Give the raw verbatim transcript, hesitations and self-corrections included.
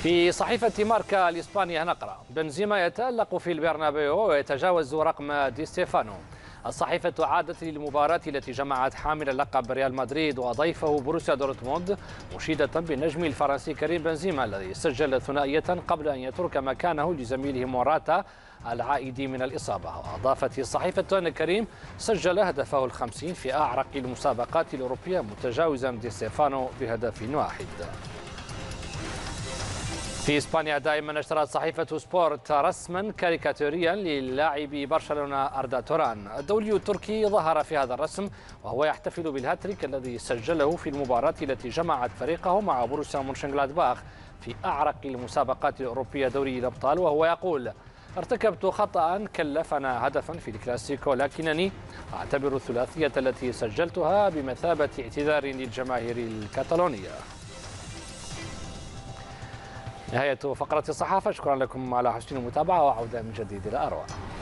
في صحيفة ماركا الإسبانية نقرأ: بنزيما يتألق في البرنابيو ويتجاوز رقم دي ستيفانو. الصحيفة عادت للمباراة التي جمعت حامل لقب ريال مدريد وضيفه بروسيا دورتموند، مشيدة بالنجم الفرنسي كريم بنزيما الذي سجل ثنائية قبل أن يترك مكانه لزميله موراتا العائد من الإصابة. وأضافت الصحيفة أن كريم سجل هدفه الخمسين في أعرق المسابقات الأوروبية متجاوزا دي ستيفانو بهدف واحد. في إسبانيا دائما اشترت صحيفة سبورت رسما كاريكاتوريا للاعب برشلونة أردا توران. الدولي التركي ظهر في هذا الرسم وهو يحتفل بالهاتريك الذي سجله في المباراة التي جمعت فريقه مع بروسيا مونشنغلادباخ في أعرق المسابقات الأوروبية دوري الأبطال، وهو يقول: ارتكبت خطأ كلفنا هدفا في الكلاسيكو، لكنني أعتبر الثلاثية التي سجلتها بمثابة اعتذار للجماهير الكتالونية. نهاية فقرة الصحافة، شكرا لكم على حسن المتابعة وعودة من جديد إلى أروع.